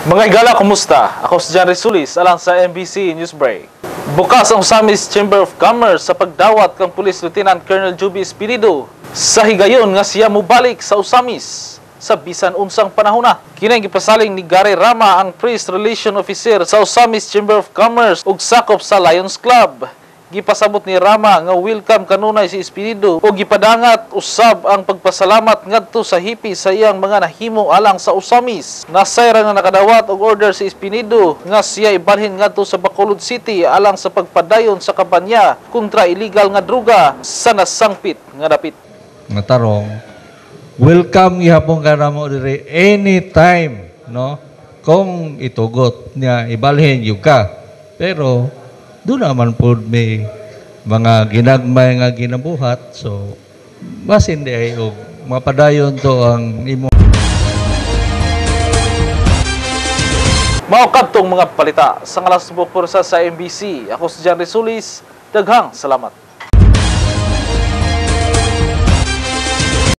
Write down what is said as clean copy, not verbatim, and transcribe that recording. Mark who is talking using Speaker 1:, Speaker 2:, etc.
Speaker 1: Mga igala, kumusta? Ako si John Risulis, alang sa MBC News Break. Bukas ang Osamis Chamber of Commerce sa pagdawat kang Police Lieutenant Colonel Juby Espirido sa higayon nga siya mubalik sa Osamis sa bisan unsang panahon na. Kinay gipasaling ni Gary Rama, ang Press Relation Officer sa Osamis Chamber of Commerce ug sakop sa Lions Club. Gipasabot ni Rama nga welcome kanunay si Espirido o gipadangat usab ang pagpasalamat ngadto sa hipi sa iyang mga nahimo alang sa Osamis. Nasayra nga nakadawat og order si Espirido nga siya ibalhin ngadto sa Bacolod City alang sa pagpadayon sa kampanya kontra illegal nga droga sa nasangpit nga dapit.
Speaker 2: Matarong, welcome gihapon ka na mo dire anytime, no? Kung itugot niya ibalhin yung ka. Pero doon naman po may mga ginagmay nga ginabuhat. So, mas hindi ay mapadayon to ang imo.
Speaker 1: Maukab tong mga palita sa ngalas sa MBC. Ako si John Risulis. Daghang salamat.